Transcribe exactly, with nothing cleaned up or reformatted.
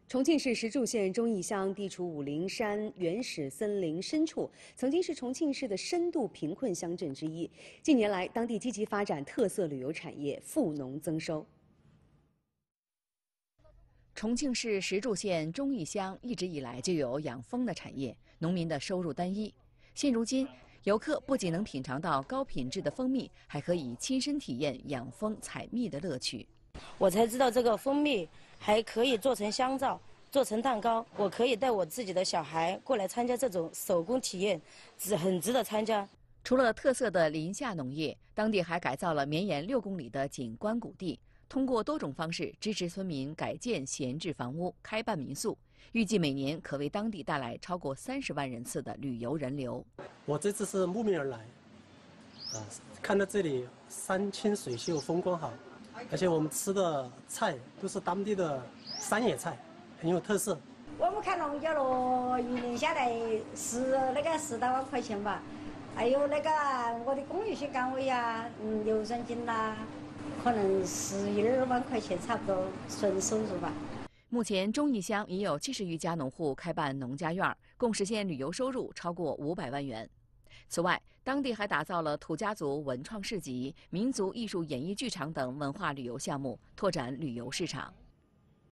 重庆市石柱县忠义乡地处武陵山原始森林深处，曾经是重庆市的深度贫困乡镇之一。近年来，当地积极发展特色旅游产业，富农增收。 重庆市石柱县忠义乡一直以来就有养蜂的产业，农民的收入单一。现如今，游客不仅能品尝到高品质的蜂蜜，还可以亲身体验养蜂采蜜的乐趣。 我才知道这个蜂蜜还可以做成香皂，做成蛋糕。我可以带我自己的小孩过来参加这种手工体验，值很值得参加。 除了特色的林下农业，当地还改造了绵延六公里的景观谷地，通过多种方式支持村民改建闲置房屋、开办民宿，预计每年可为当地带来超过三十万人次的旅游人流。 我这次是慕名而来，啊，看到这里山清水秀，风光好。而且我们吃的菜都是当地的山野菜，很有特色。 我们看农家乐一年下来十那个十多万块钱吧，还有那个我的公益性岗位啊，嗯，流转金啦，可能十一二万块钱差不多纯收入吧。 目前，忠义乡已有七十余家农户开办农家院，共实现旅游收入超过五百万元。此外，当地还打造了土家族文创市集、民族艺术演艺剧场等文化旅游项目，拓展旅游市场。